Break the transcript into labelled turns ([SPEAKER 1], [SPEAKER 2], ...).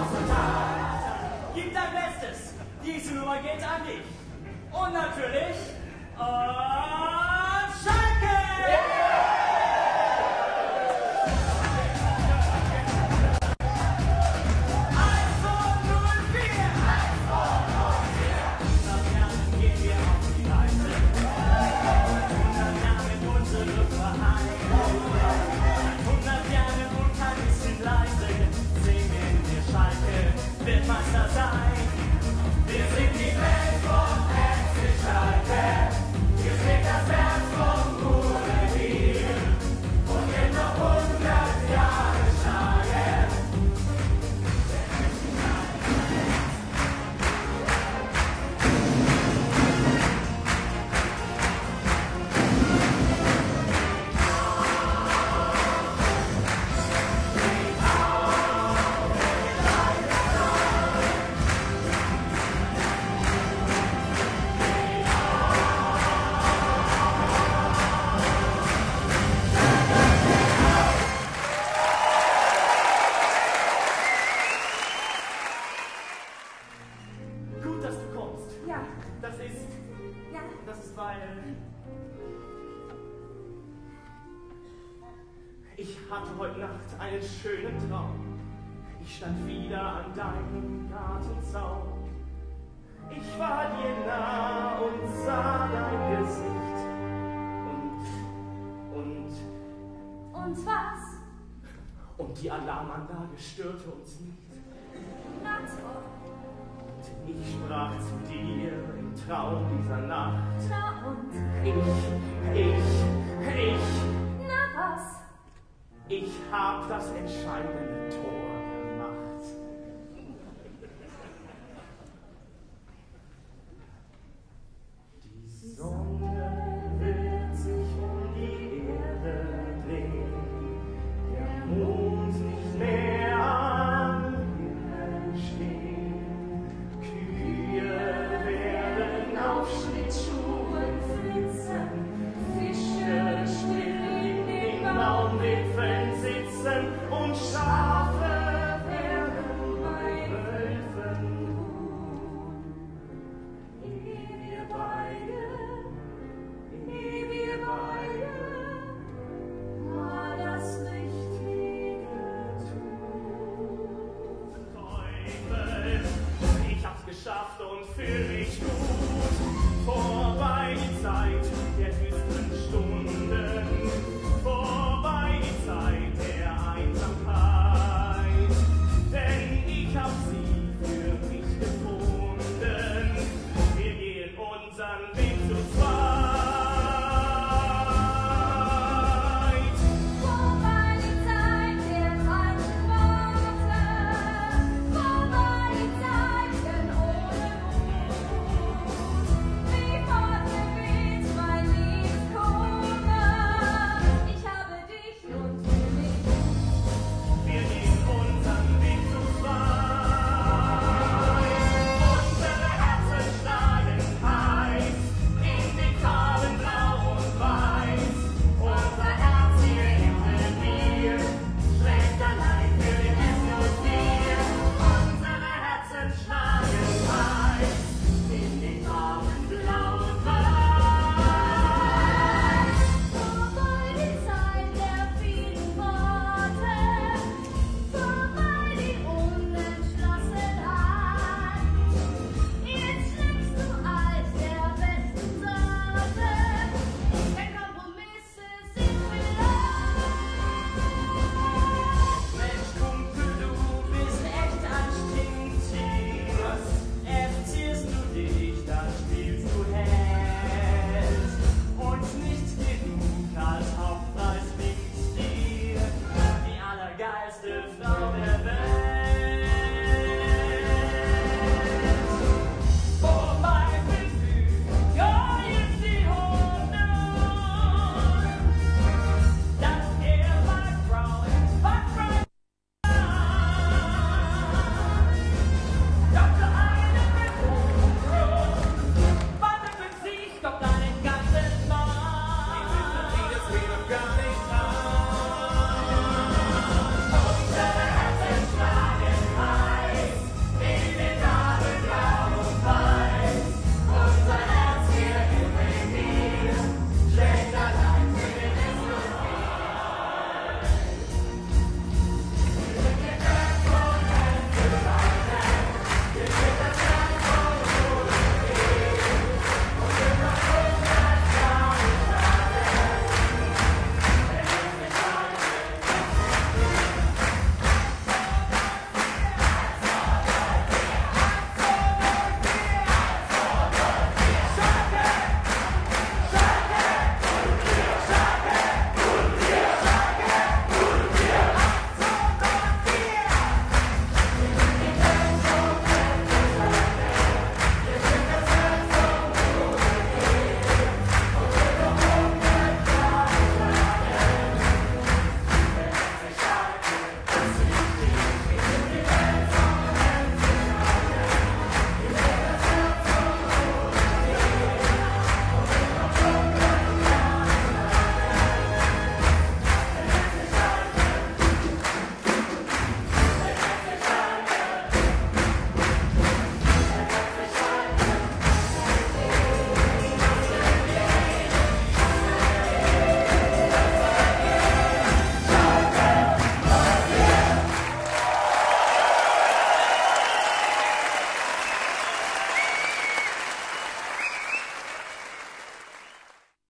[SPEAKER 1] Gib dein Bestes. Diese Nummer geht an dich. Und natürlich, Schalke!
[SPEAKER 2] Meister sein. Wir sind die Welt von FC Schalke. Wir sind das Herz vom Ruhrgebiet und werden noch 100 Jahre schlagen.
[SPEAKER 1] Ich hatte heute Nacht einen schönen Traum. Ich stand wieder an deinem Gartenzaun. Ich war dir nah und sah dein Gesicht.
[SPEAKER 3] Und was?
[SPEAKER 1] Und die Alarmanlage störte uns nicht.
[SPEAKER 3] Na toll.
[SPEAKER 1] Und ich sprach zu dir im Traum dieser Nacht.
[SPEAKER 3] Na und?
[SPEAKER 1] Ich.
[SPEAKER 3] Na was?
[SPEAKER 1] Ich hab das entscheidende Tor